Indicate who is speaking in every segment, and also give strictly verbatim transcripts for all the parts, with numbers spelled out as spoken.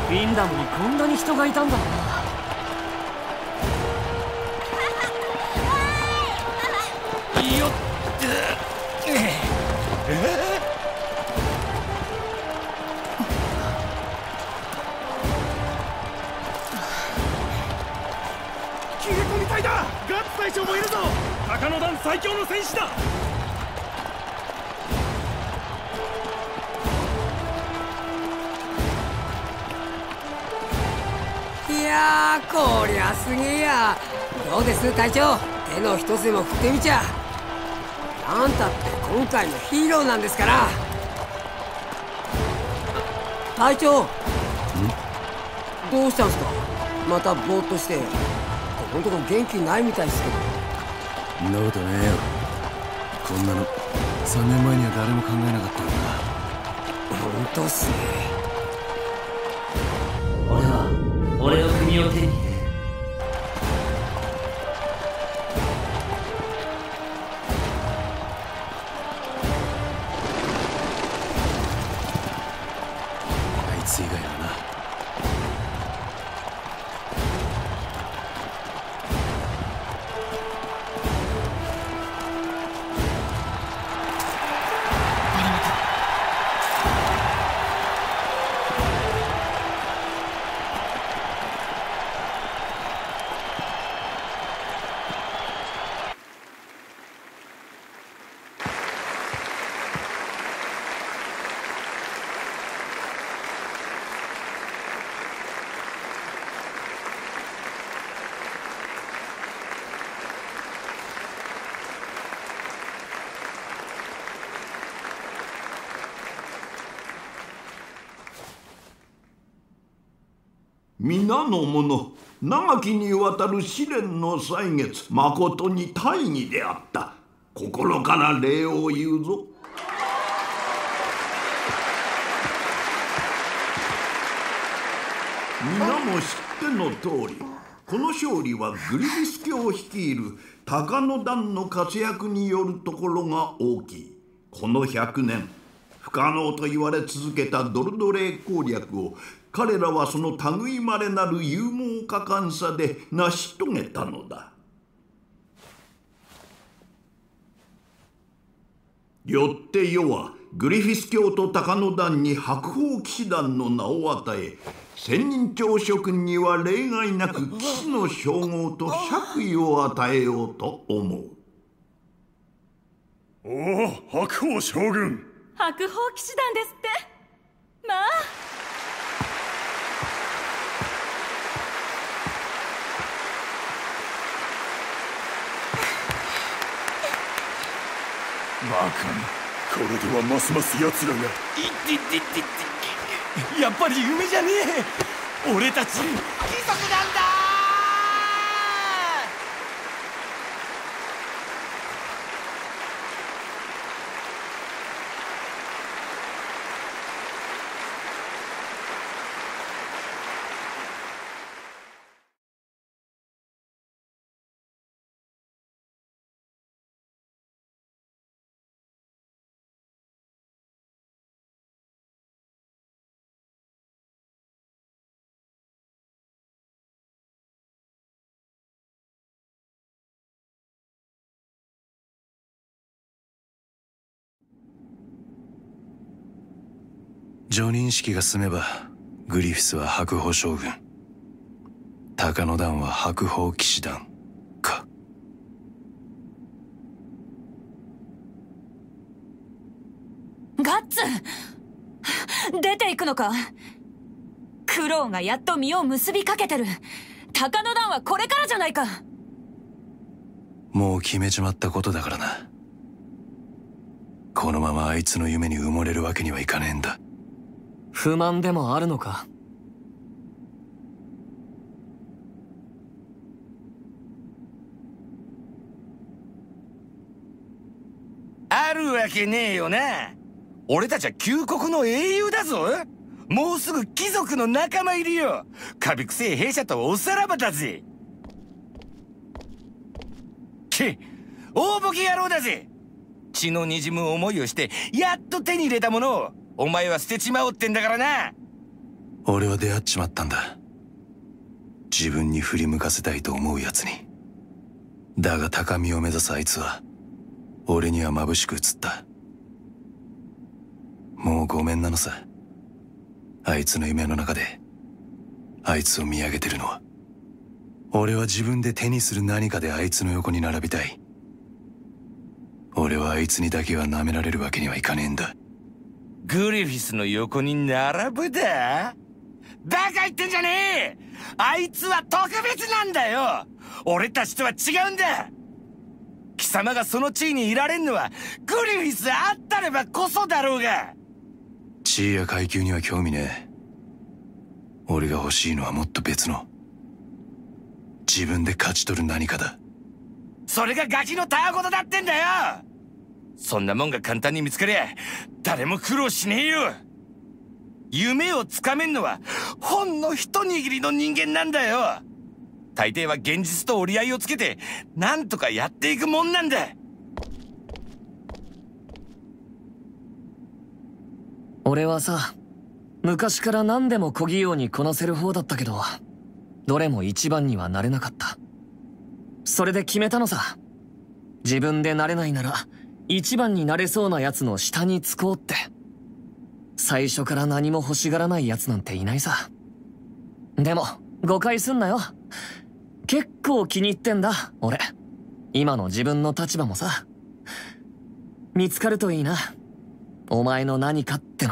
Speaker 1: フィンダムにこんなに人がいたんだな。よっええ
Speaker 2: 切れ込み隊だ。ガッツ隊長もいるぞ。高野団最強の戦士だ。
Speaker 3: いやー、こりゃすげえや。どうです隊長、手の一つでも振ってみちゃ。あんたって今回のヒーローなんですから。隊長、どうしたんすか？またぼーっとして。ここんとこ元気ないみたいですけど。
Speaker 4: そんなことねえよ。こんなのさんねんまえには誰も考えなかったんだ。
Speaker 3: ほんとっすね。
Speaker 1: 俺は俺の国を手に入れる。
Speaker 4: あいつ以外はな。
Speaker 5: 皆の者、長きにわたる試練の歳月、まことに大義であった。心から礼を言うぞ。皆も知っての通り、この勝利はグリフィス家を率いる高野団の活躍によるところが大きい。このひゃくねん、不可能と言われ続けたドルドレー攻略を彼らはその類まれなる勇猛果敢さで成し遂げたのだ。よって世はグリフィス教と高野団に白鵬騎士団の名を与え、千人長諸君には例外なく騎士の称号と爵位を与えようと思う。
Speaker 2: おお、白鵬将軍。
Speaker 6: 白鵬騎士団ですって。まあ
Speaker 2: バカめ、これではますます奴らが。いってってってって、やっぱり夢じゃねえ。俺たち貴族なんだ。
Speaker 4: 叙任式が済めばグリフィスは白鵬将軍、高野団は白鵬騎士団か。
Speaker 6: ガッツ出ていくのか。苦労がやっと実を結びかけてる。高野団はこれからじゃないか。
Speaker 4: もう決めちまったことだからな。このままあいつの夢に埋もれるわけにはいかねえんだ。
Speaker 1: 不満でもあるのか。
Speaker 7: あるわけねえよな。俺たちは旧国の英雄だぞ。もうすぐ貴族の仲間入りよ。カビくせえ兵舎とおさらばだぜ。け大ボケ野郎だぜ。血のにじむ思いをしてやっと手に入れたものをお前は捨てちまおうってんだからな。
Speaker 4: 俺は出会っちまったんだ。自分に振り向かせたいと思う奴に。だが高みを目指すあいつは俺には眩しく映った。もうごめんなのさ。あいつの夢の中であいつを見上げてるのは。俺は自分で手にする何かであいつの横に並びたい。俺はあいつにだけは舐められるわけにはいかねえんだ。
Speaker 7: グリフィスの横に並ぶだ？バカ言ってんじゃねえ！あいつは特別なんだよ！俺たちとは違うんだ！貴様がその地位にいられんのはグリフィスあったればこそだろうが。
Speaker 4: 地位や階級には興味ねえ。俺が欲しいのはもっと別の、自分で勝ち取る何かだ。
Speaker 7: それがガキのたわごとだってんだよ。そんなもんが簡単に見つかりゃ誰も苦労しねえよ。夢をつかめんのはほんの一握りの人間なんだよ。大抵は現実と折り合いをつけてなんとかやっていくもんなんだ。
Speaker 1: 俺はさ、昔から何でも小器用にこなせる方だったけど、どれも一番にはなれなかった。それで決めたのさ。自分でなれないなら一番になれそうな奴の下につこうって。最初から何も欲しがらない奴なんていないさ。でも誤解すんなよ。結構気に入ってんだ俺。今の自分の立場もさ。見つかるといいな、お前の何かっての。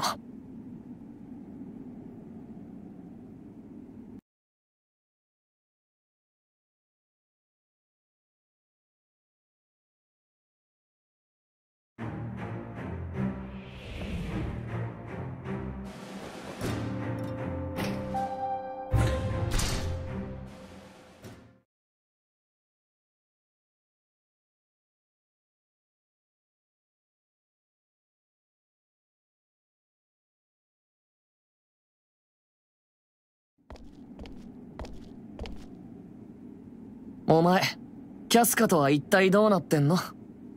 Speaker 1: お前、キャスカとは一体どうなってんの？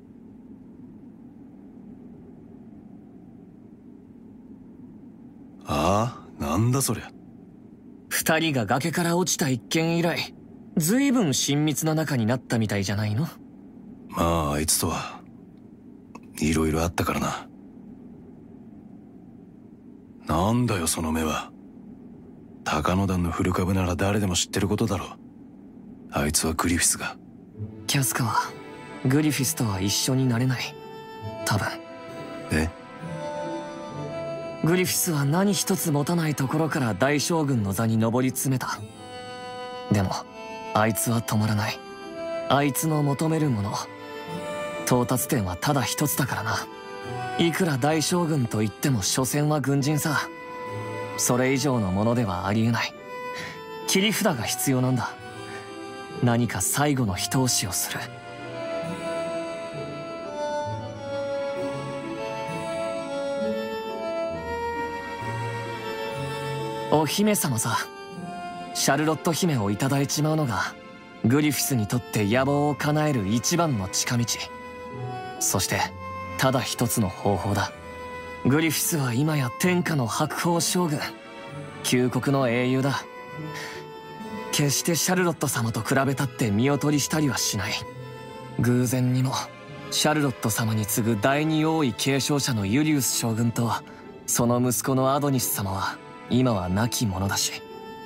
Speaker 4: ああ、なんだそりゃ。
Speaker 1: 二人が崖から落ちた一件以来、ずいぶん親密な仲になったみたいじゃないの？
Speaker 4: まああいつとはいろいろあったからな。なんだよその目は。高野団の古株なら誰でも知ってることだろう。あいつはグリフィスが。
Speaker 1: キャスカはグリフィスとは一緒になれない、多分。
Speaker 4: え？
Speaker 1: グリフィスは何一つ持たないところから大将軍の座に上り詰めた。でもあいつは止まらない。あいつの求めるもの、到達点はただ一つだからな。いくら大将軍といっても所詮は軍人さ。それ以上のものではありえない。切り札が必要なんだ。何か最後の一押しをする。お姫様さ、シャルロット姫をいただいちまうのがグリフィスにとって野望を叶える一番の近道。そしてただ一つの方法だ。グリフィスは今や天下の白鳳将軍、旧国の英雄だ。決してシャルロット様と比べたって見劣りしたりはしない。偶然にもシャルロット様に次ぐ第二王位継承者のユリウス将軍とその息子のアドニス様は今は亡き者だし。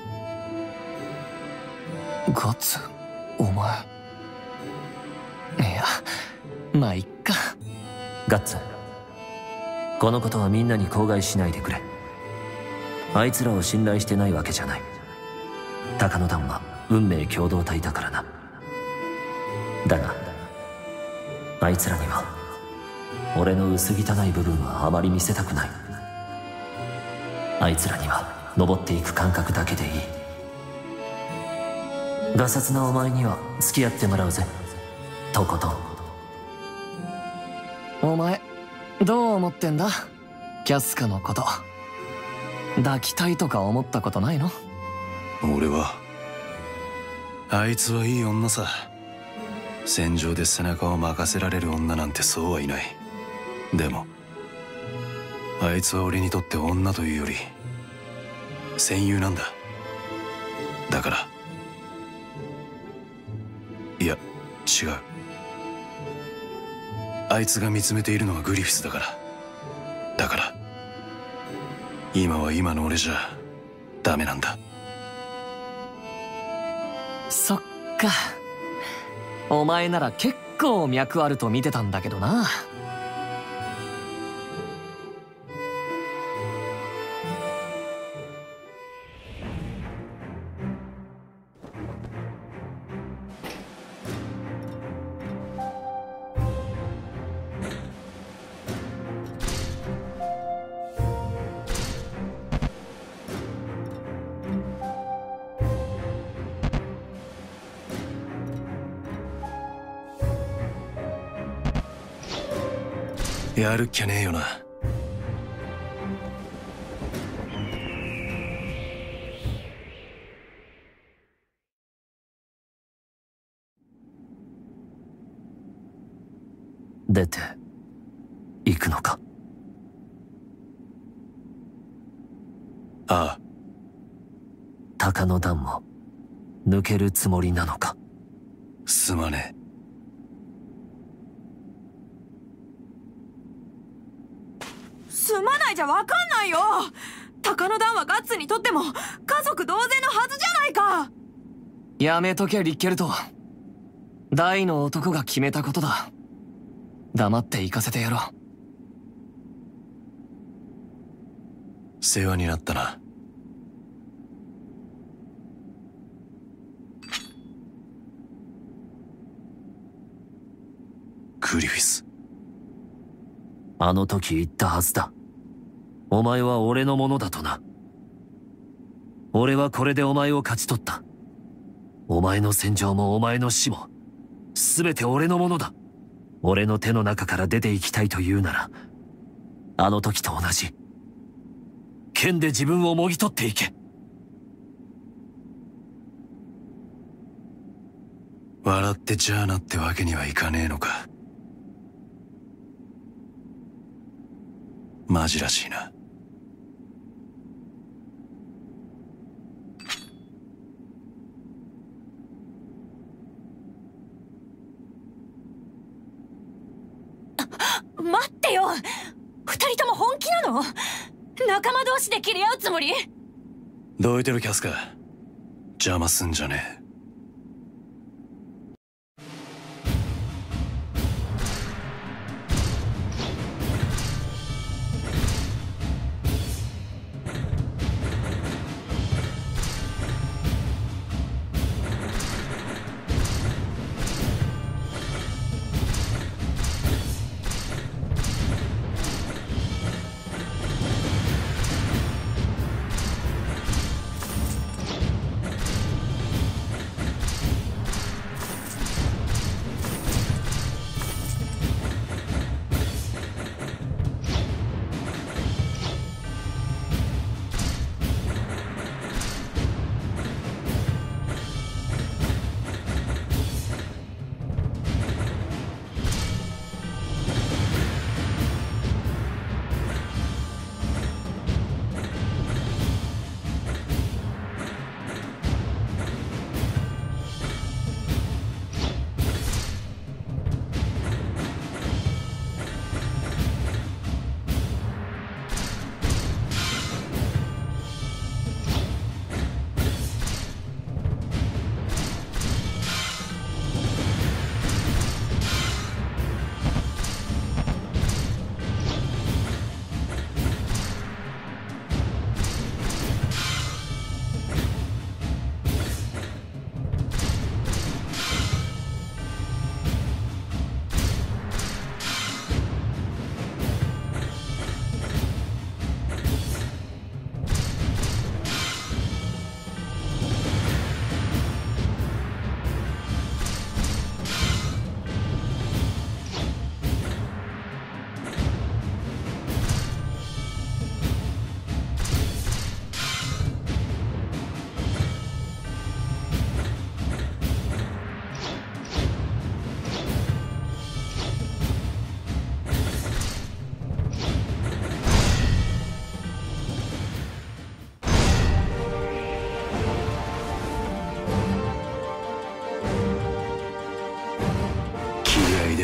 Speaker 1: ガッツ、お前。いや、まあいっか。
Speaker 8: ガッツ、このことはみんなに口外しないでくれ。あいつらを信頼してないわけじゃない。高野団は運命共同体だからな。だがあいつらには俺の薄汚い部分はあまり見せたくない。あいつらには登っていく感覚だけでいい。ガサツなお前には付き合ってもらうぜ、とことん。
Speaker 1: お前どう思ってんだ、キャスカのこと。抱きたいとか思ったことないの？
Speaker 4: 俺は、あいつはいい女さ。戦場で背中を任せられる女なんてそうはいない。でもあいつは俺にとって女というより戦友なんだ。だから、いや違う、あいつが見つめているのはグリフィスだから。だから今は今の俺じゃダメなんだ。
Speaker 1: そっか、お前なら結構脈あると見てたんだけどな。
Speaker 4: やるっきゃねえよな。
Speaker 8: 出て行くのか。
Speaker 4: ああ。
Speaker 8: 鷹の段も抜けるつもりなのか。
Speaker 4: すまねえ。
Speaker 6: すまないじゃわかんないよ。鷹の段はガッツにとっても家族同然のはずじゃないか。
Speaker 1: やめとけリッケルト。大の男が決めたことだ。黙って行かせてやろ
Speaker 4: う。世話になったな。グリフィス。
Speaker 8: あの時言ったはずだ。お前は俺のものだとな。俺はこれでお前を勝ち取った。お前の戦場もお前の死も全て俺のものだ。俺の手の中から出て行きたいというなら、あの時と同じ剣で自分をもぎ取っていけ。
Speaker 4: 笑ってじゃあなってわけにはいかねえのか。マジらしいな。
Speaker 6: 待ってよ、二人とも本気なの？仲間同士で切り合うつもり？
Speaker 4: どいてるキャスカ。邪魔すんじゃねえ。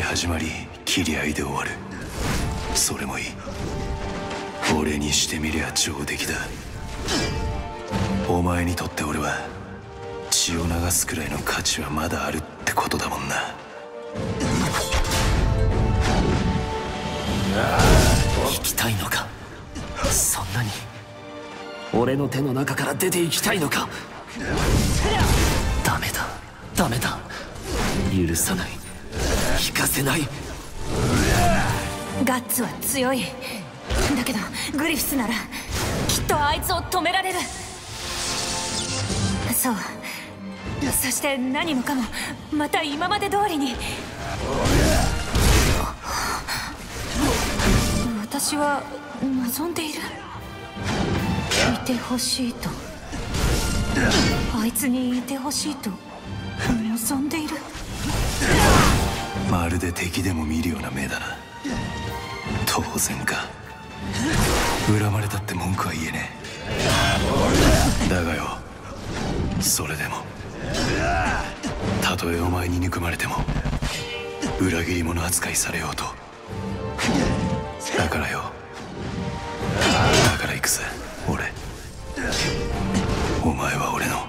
Speaker 4: 始まり切り合いで終わる。それもいい。俺にしてみりゃ上出来だ。お前にとって俺は血を流すくらいの価値はまだあるってことだもんな。
Speaker 8: 生きたいのか。そんなに俺の手の中から出ていきたいのか。ダメだダメだ、許さない、引かせない。
Speaker 6: ガッツは強い。だけどグリフィスならきっとあいつを止められる。そう、そして何もかもまた今まで通りに。私は望んでいる。いてほしいと、あいつにいてほしいと望んでいる。
Speaker 4: まるで敵でも見るような目だな。当然か。恨まれたって文句は言えねえ。だがよ、それでもたとえお前に憎まれても裏切り者扱いされようと。だからよ、だから行くぜ俺。お前は俺の。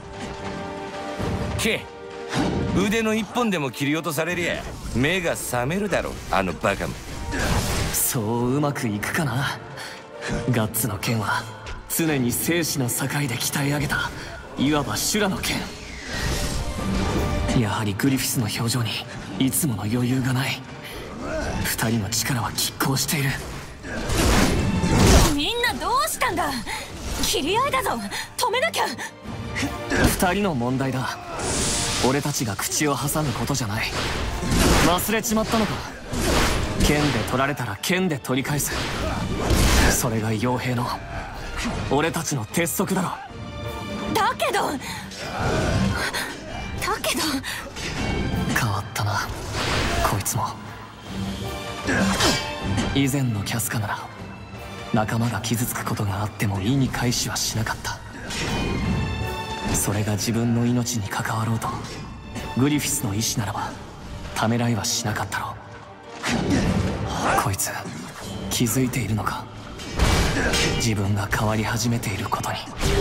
Speaker 7: け腕の一本でも切り落とされりゃ目が覚めるだろ、あのバカも。
Speaker 1: そううまくいくかな。ガッツの剣は常に生死の境で鍛え上げた、いわば修羅の剣。やはりグリフィスの表情にいつもの余裕がない。二人の力は拮抗している。
Speaker 6: みんなどうしたんだ。切り合いだぞ、止めなきゃ。
Speaker 1: 二人の問題だ。俺たちが口を挟むことじゃない。忘れちまったのか。剣で取られたら剣で取り返す。それが傭兵の俺たちの鉄則だろ。
Speaker 6: だけどだけど
Speaker 1: 変わったなこいつも。以前のキャスカなら仲間が傷つくことがあっても意に介しはしなかった。それが自分の命に関わろうとグリフィスの意志ならばためらいはしなかったろう。こいつ気づいているのか、自分が変わり始めていることに。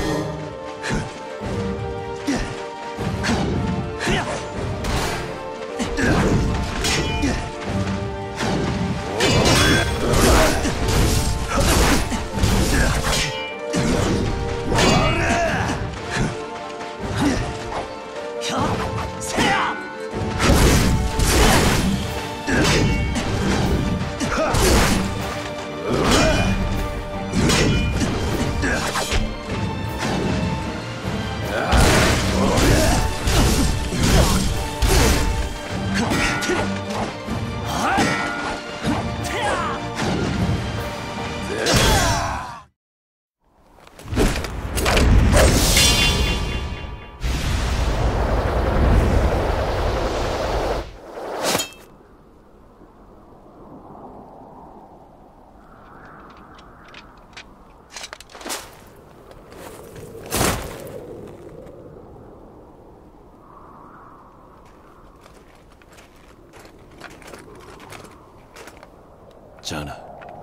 Speaker 4: じゃあな。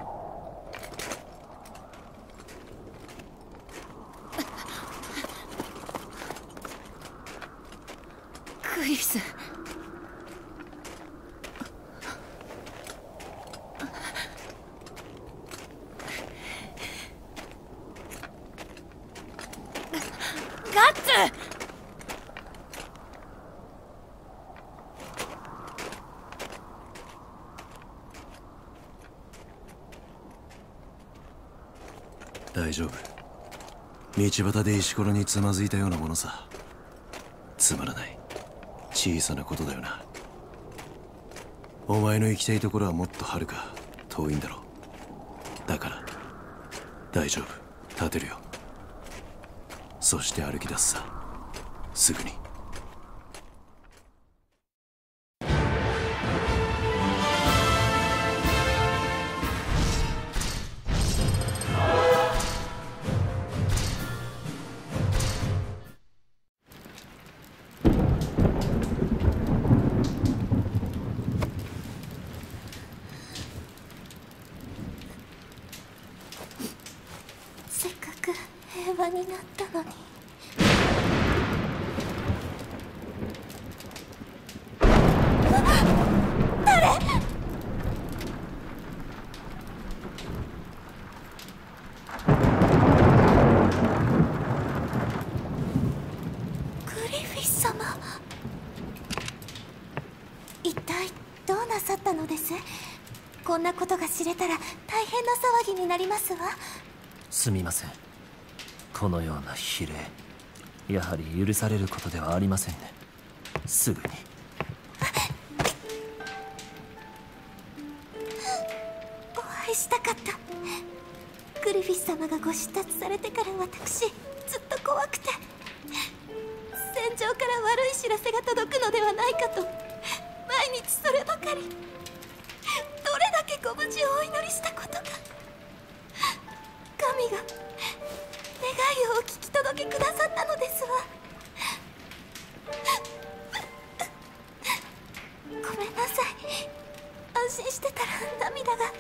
Speaker 6: グリフィス。ガッツ。
Speaker 4: 大丈夫。道端で石ころにつまずいたようなものさ。つまらない小さなことだよな。お前の行きたいところはもっと遥か遠いんだろう。だから大丈夫、立てるよ。そして歩き出すさ、すぐに。
Speaker 9: ったのに。誰？グリフィス様。一体どうなさったのです？こんなことが知れたら大変な騒ぎになりますわ。
Speaker 8: すみません。このような非礼、やはり許されることではありませんね。すぐに。
Speaker 9: お会いしたかった。グリフィス様がご出立されてから私ずっと怖くて、戦場から悪い知らせが届くのではないかと毎日そればかり。どれだけご無事をお祈りしたことか。神が願いをお聞き届けくださったのですわ。ごめんなさい。安心してたら涙が。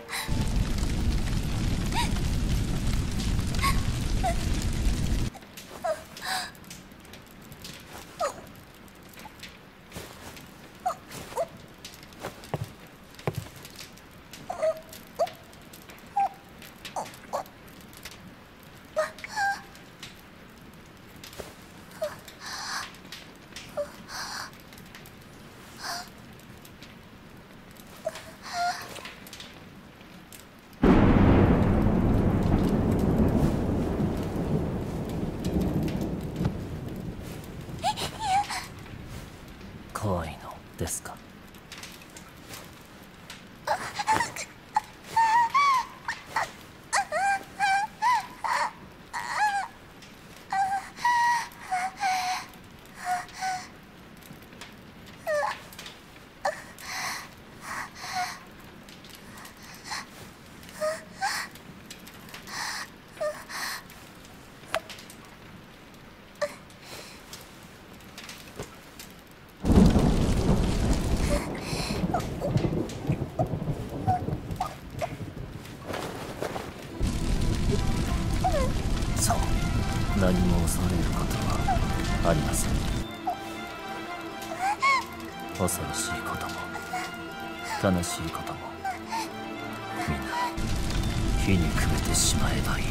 Speaker 8: 怖いのですか？そう、何も恐れることはありません。恐ろしいことも悲しいこともみんな火にくべてしまえばいい。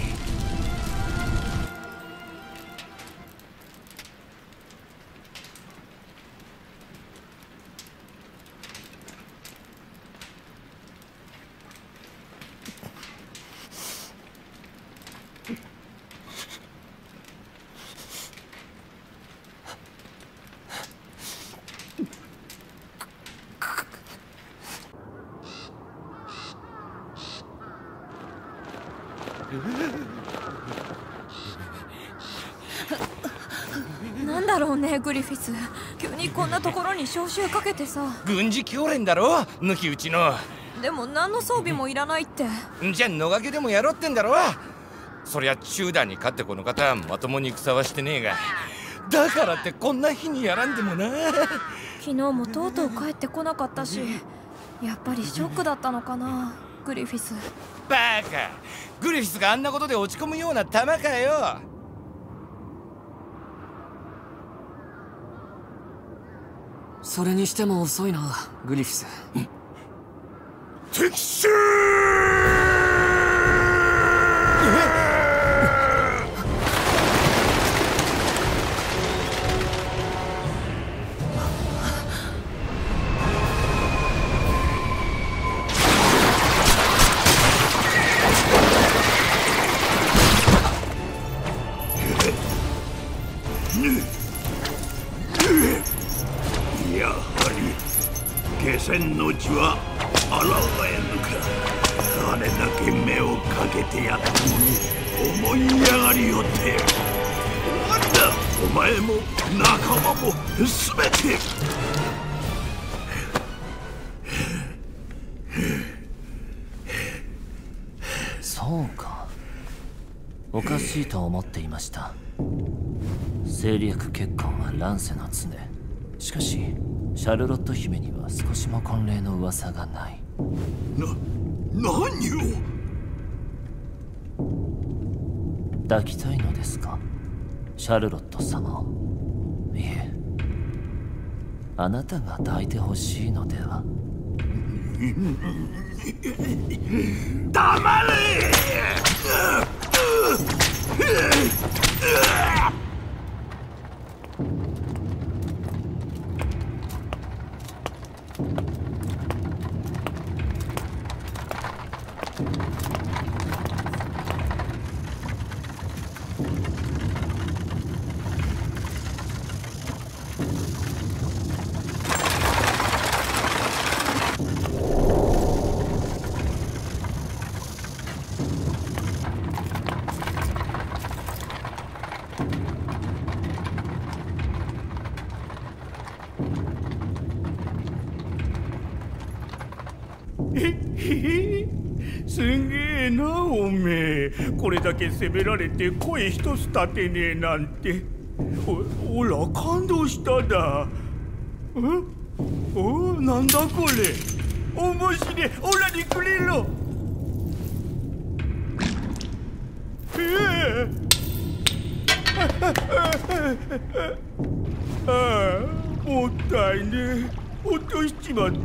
Speaker 6: なんだろうね、グリフィス。急にこんなところに招集かけてさ。
Speaker 7: 軍事教練だろ、抜き打ちの。
Speaker 6: でも何の装備もいらないって。
Speaker 7: じゃあ野掛けでもやろうってんだろ。そりゃ中段に勝ってこの方まともに戦はしてねえが、だからってこんな日にやらんでもな。
Speaker 6: 昨日もとうとう帰ってこなかったし、やっぱりショックだったのかな、グリフィス。
Speaker 7: バカ、グリフィスがあんなことで落ち込むような玉かよ。
Speaker 1: それにしても遅いな、グリフィス。
Speaker 2: 敵襲！やはり下船の地は現れぬか。あれだけ目をかけてやったのに思い上がりよって。なんだお前も仲間も全て。
Speaker 8: そうか、おかしいと思っていました。政略結婚は乱世の常。しかしシャルロット姫には少しも婚礼の噂がない。
Speaker 2: な、何を？
Speaker 8: 抱きたいのですか？ シャルロット様を。いえ、あなたが抱いてほしいのでは。
Speaker 2: 黙れ！
Speaker 10: すげえなおめえ。これだけ責められて声一つ立てねえなんて。お、おら感動しただ。おお、なんだこれ。面白い。おらにくれろ。ええああ、もったいねえ。落としちまった。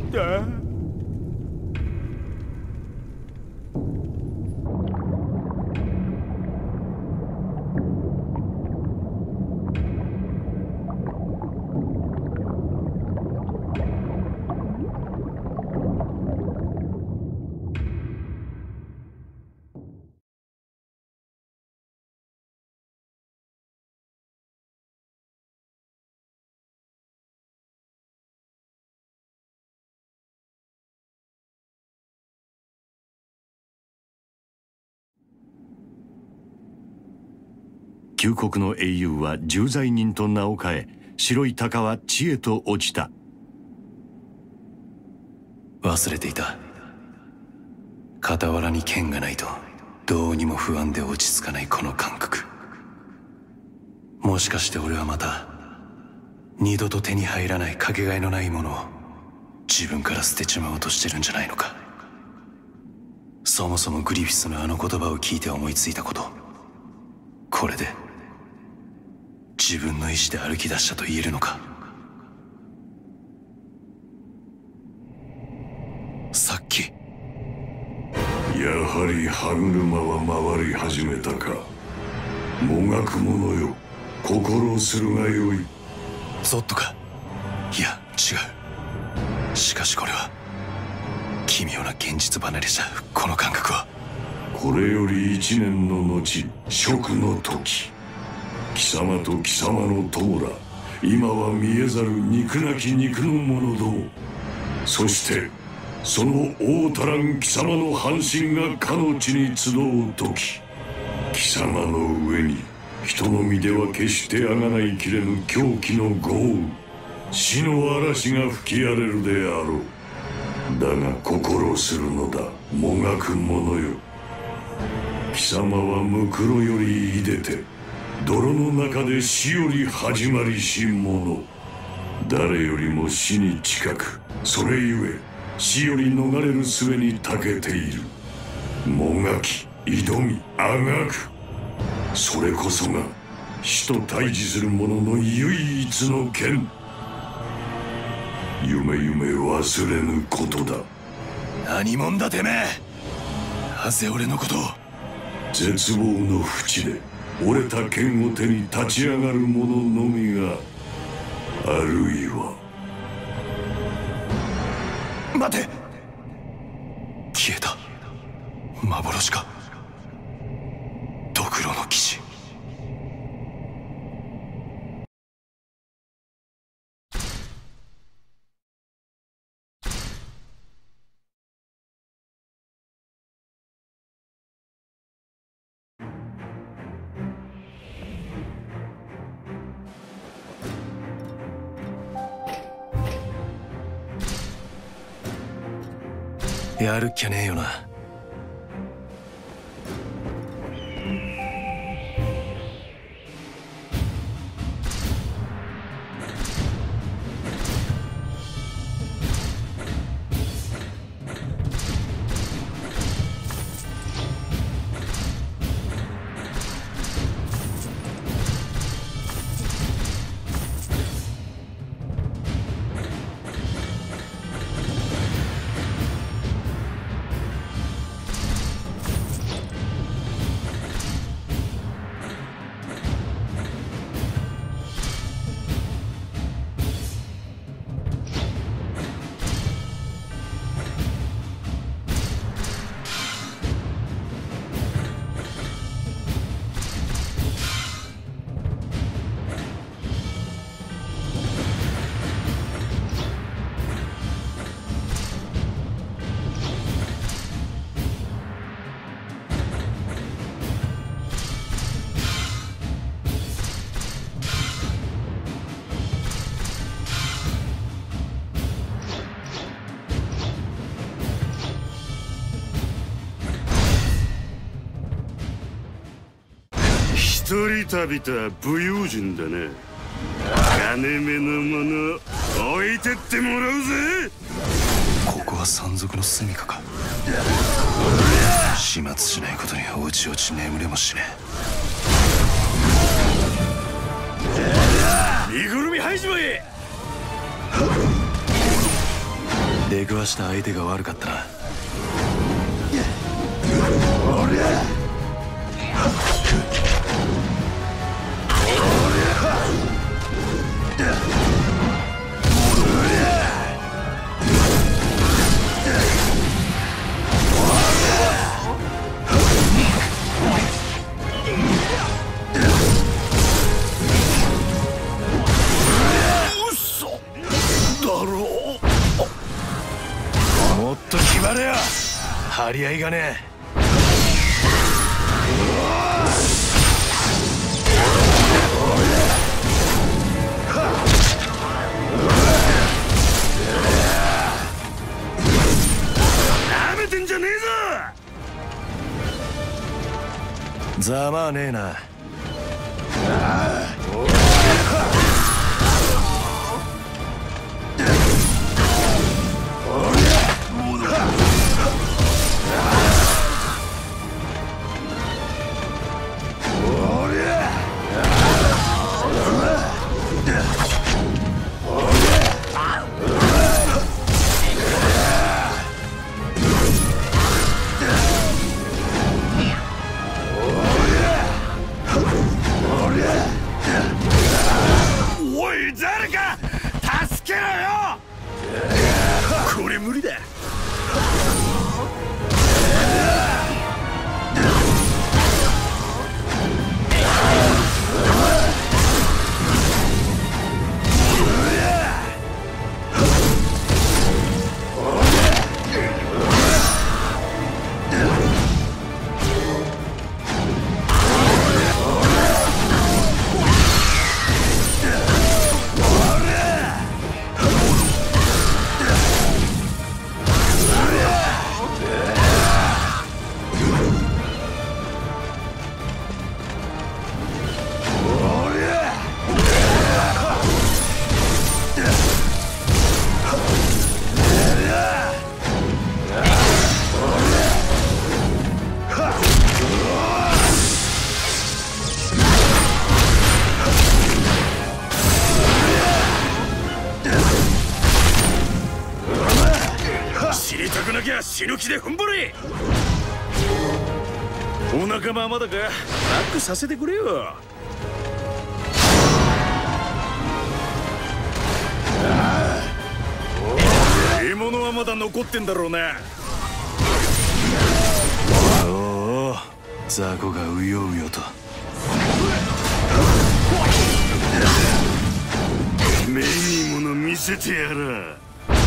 Speaker 5: 旧国の英雄は重罪人と名を変え、白い鷹は地へと落ちた。
Speaker 4: 忘れていた。傍らに剣がないとどうにも不安で落ち着かないこの感覚。もしかして俺はまた二度と手に入らないかけがえのないものを自分から捨てちまおうとしてるんじゃないのか。そもそもグリフィスのあの言葉を聞いて思いついたこと、これで自分の意志で歩き出したと言えるのか。さっき
Speaker 2: やはり歯車は回り始めたか。もがく者よ、心をするがよい。
Speaker 4: ゾッとか。いや違う。しかしこれは奇妙な現実離れした。この感覚は
Speaker 2: これより一年の後、蜀の時、貴様と貴様の友ら、今は見えざる肉なき肉の者ども、そしてその大足らん貴様の半身がかの地に集う時、貴様の上に人の身では決してあがないきれぬ狂気の豪雨、死の嵐が吹き荒れるであろう。だが心するのだ、もがく者よ。貴様はムクロより出でて、泥の中で死より始まりし者。誰よりも死に近く、それゆえ死より逃れる術に長けている。もがき、挑み、あがく、それこそが死と対峙する者の唯一の剣。夢夢忘れぬことだ。
Speaker 4: 何者だてめえ。なぜ俺のことを。
Speaker 2: 絶望の淵で折れた剣を手に立ち上がる者のみが、あるいは。
Speaker 4: 待て。消えた。幻か。ドクロの騎士。やるっきゃねえよな。
Speaker 11: 人旅た武勇人だね。金目のもの置いてってもらうぜ。
Speaker 4: ここは山賊の住処か。始末しないことにおちおち眠れもしね
Speaker 11: え。身ぐるみ排しまえ。
Speaker 4: 出くわした相手が悪かったな。
Speaker 11: おりゃ
Speaker 4: もっと決まれや。張り合いがねえ。
Speaker 11: なめてんじゃねえぞ。
Speaker 4: ざまあねえな。
Speaker 11: おい誰か助けろよ。これ無理だ。
Speaker 10: 死にたくなきゃ死ぬ気で踏ん張れ。お仲間はまだか。バックさせてくれよ。獲物はまだ残ってんだろうな。
Speaker 4: おお、雑魚がうようよと。
Speaker 11: 目にもの見せてやら。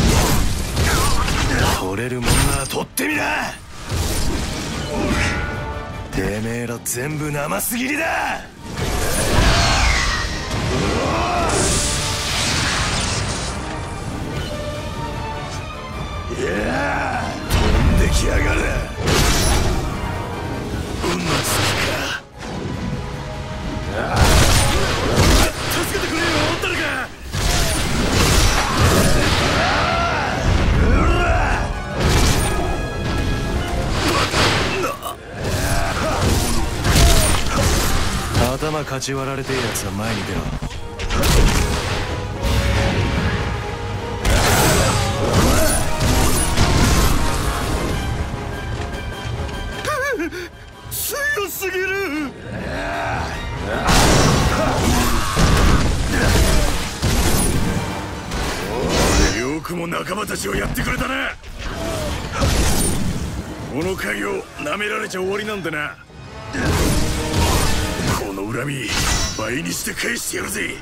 Speaker 4: 取れるもんなら取ってみな。てめえら全部生すぎりだ。いや飛んできやがる。運のつきか。
Speaker 10: 助けてくれよ誰か。
Speaker 4: 頭かち割られてえやつは前に出ろ。
Speaker 11: 強すぎる。
Speaker 10: よくも仲間たちをやってくれたな。この影を舐められちゃ終わりなんだな。この恨み倍にして返してやるぜ。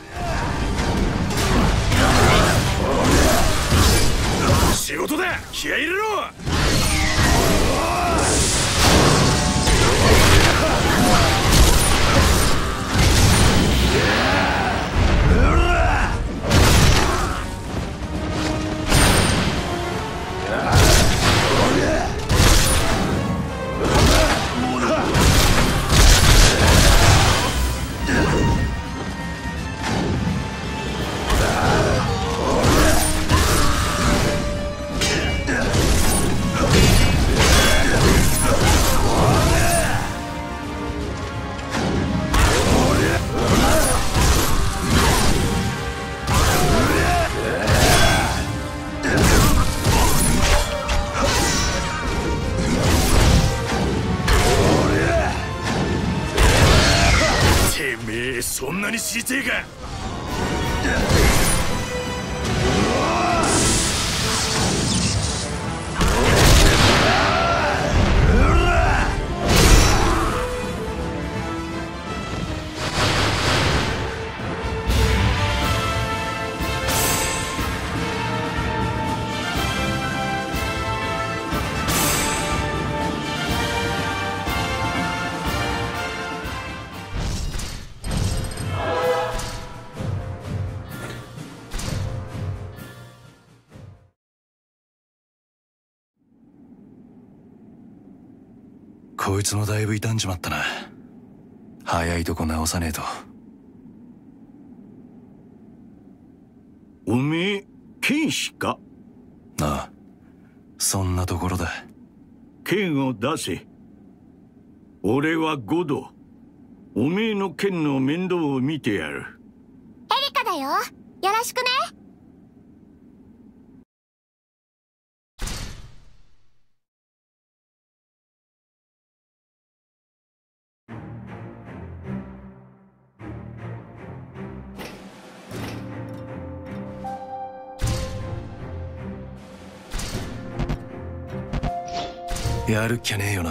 Speaker 10: 仕事だ、気合い入れろ。
Speaker 11: 知りてえか。
Speaker 4: こいつもだいぶ傷んじまったな。早いとこ直さねえと。
Speaker 5: おめえ剣士か？
Speaker 4: ああ、そんなところだ。
Speaker 5: 剣を出せ。俺はゴド。おめえの剣の面倒を見てやる。
Speaker 9: エリカだよ。よろしくね。
Speaker 4: やるっきゃねえよな。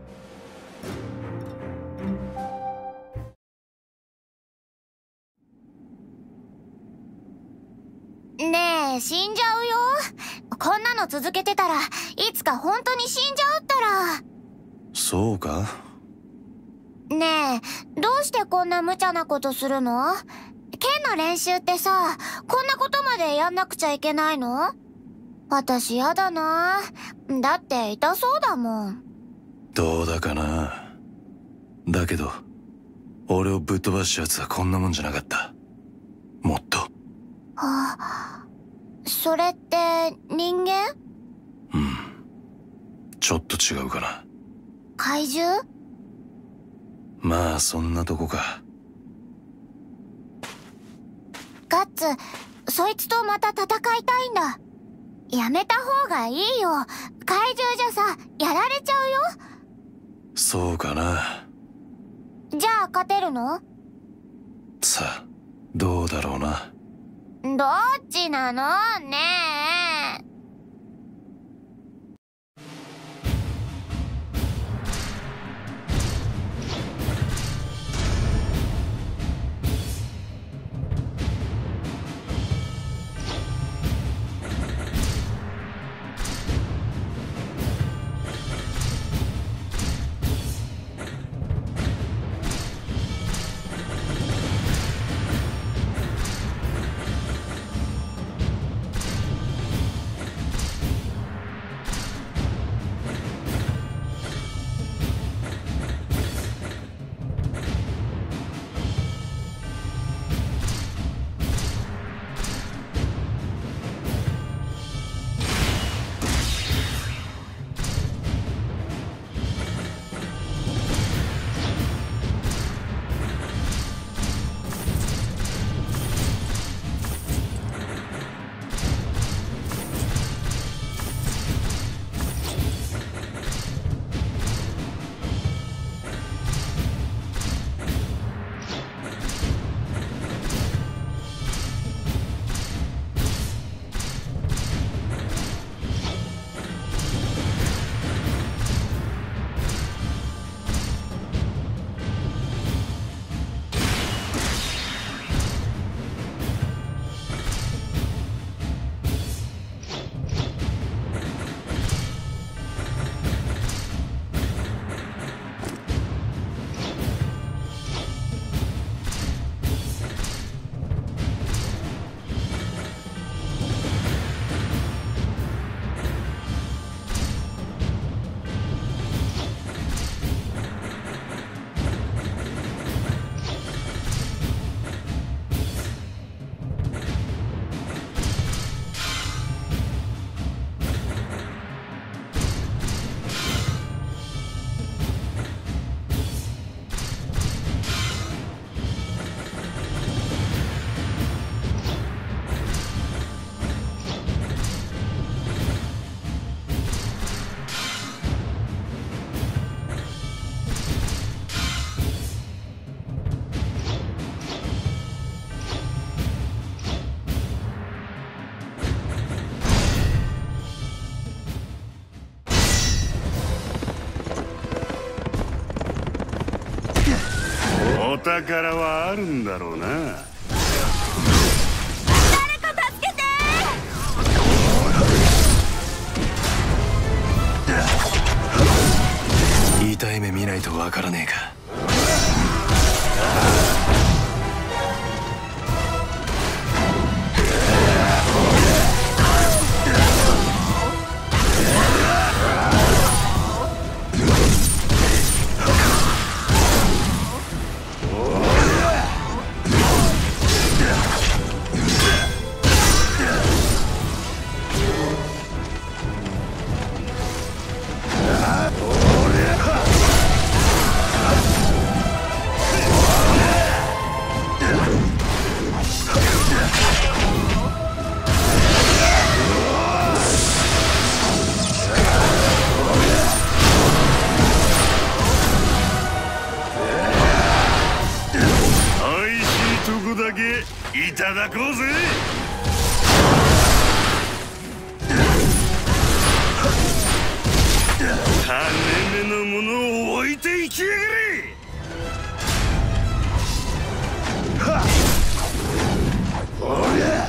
Speaker 9: ねえ、死んじゃうよ。こんなの続けてたらいつか本当に死んじゃうったら。
Speaker 4: そうか？
Speaker 9: ねえ、どうしてこんな無茶なことするの？剣の練習ってさ、こんなことまでやんなくちゃいけないの？私やだな。だって痛そうだもん。
Speaker 4: どうだかな。だけど俺をぶっ飛ばすやつはこんなもんじゃなかった。もっと。
Speaker 9: はあ、それって人間？
Speaker 4: うん、ちょっと違うかな。
Speaker 9: 怪獣？
Speaker 4: まあそんなとこか。
Speaker 9: ガッツ、そいつとまた戦いたいんだ。やめた方がいいよ。怪獣じゃさ、やられちゃうよ。
Speaker 4: そうかな。
Speaker 9: じゃあ勝てるの？
Speaker 4: さあ、どうだろうな。
Speaker 9: どっちなのねえ。
Speaker 11: 宝はあるんだろうな。
Speaker 9: 誰か助け
Speaker 4: て。痛い目見ないとわからねえか。
Speaker 11: いただこうぜ。金目のものを置いていきやがれ。おりゃ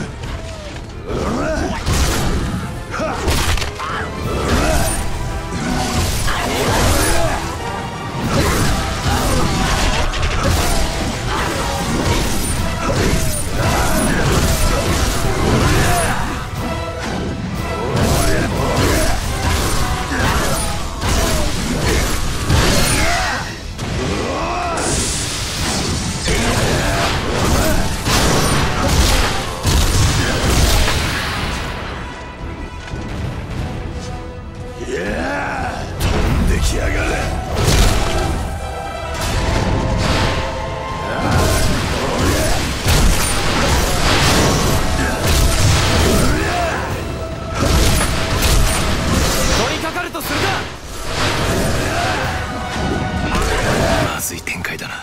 Speaker 11: まずい展開だな。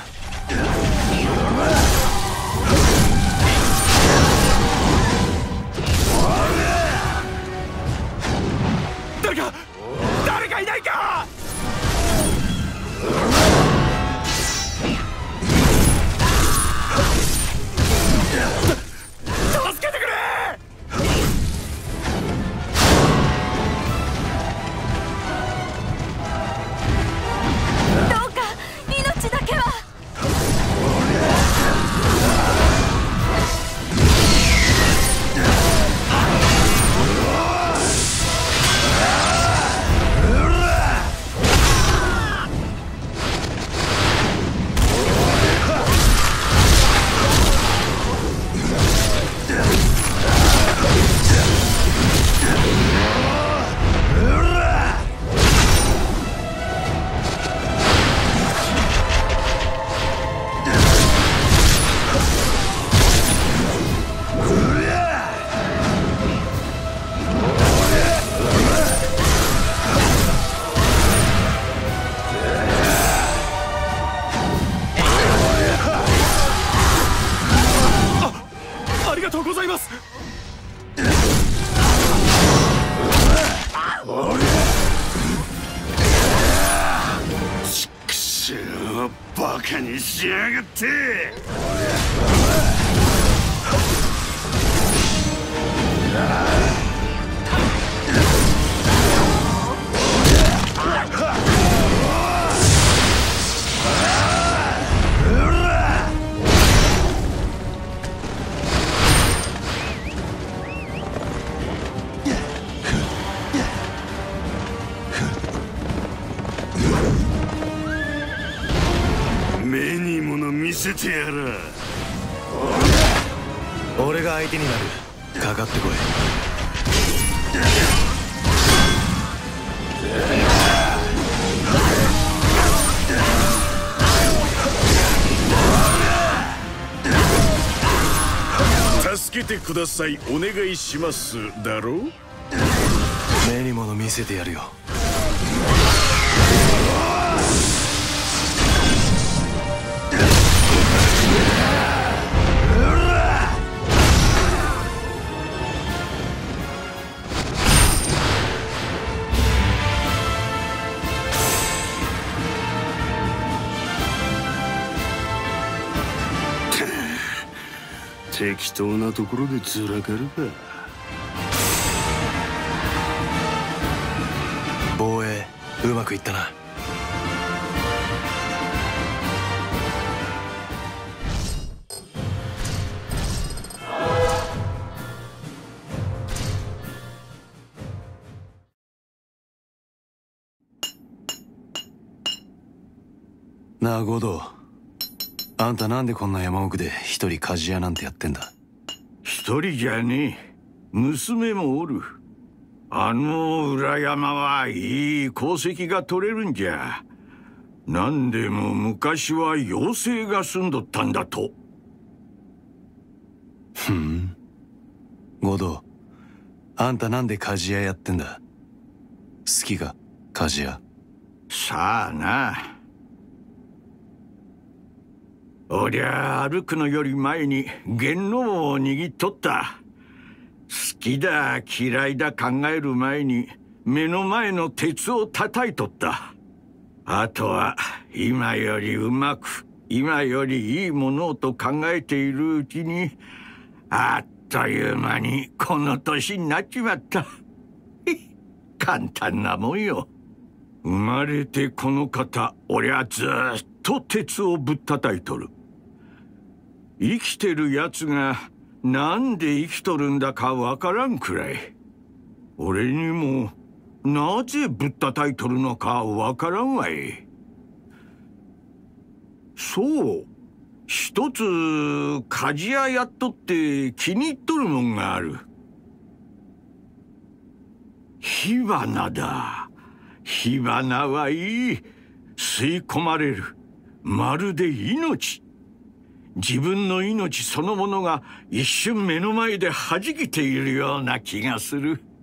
Speaker 7: 誰か誰かいないか。助けてくれ。
Speaker 6: どうか命だけは。
Speaker 7: ありがとうございます。
Speaker 11: ちくしょう、バカにしやがって。目に物見せてやら。
Speaker 4: 俺が相手になる。かかってこい。
Speaker 11: 助けてください、お願いしますだろう。
Speaker 4: 目に物見せてやるよ。
Speaker 11: 適当なところでずらかるか。
Speaker 4: 防衛うまくいったな。なあゴド、あんたなんでこんな山奥で一人鍛冶屋なんてやってんだ。
Speaker 5: 一人じゃねえ、娘もおる。あの裏山はいい鉱石が取れるんじゃ。なんでも昔は妖精が住んどったんだと。
Speaker 4: ふん。ゴド、あんたなんで鍛冶屋やってんだ。好きか鍛冶屋。
Speaker 5: さあな。おりゃ歩くのより前に元能を握っとった。好きだ嫌いだ考える前に目の前の鉄を叩いとった。あとは今よりうまく今よりいいものをと考えているうちにあっという間にこの年になっちまった。簡単なもんよ。生まれてこの方、俺はずっと鉄をぶったたいとる。生きてるやつがなんで生きとるんだかわからんくらい。俺にもなぜぶったたいとるのかわからんわい。そう、一つ鍛冶屋やっとって気に入っとるもんがある。火花だ。火花はいい。吸い込まれる。まるで命。自分の命そのものが一瞬目の前で弾けているような気がする。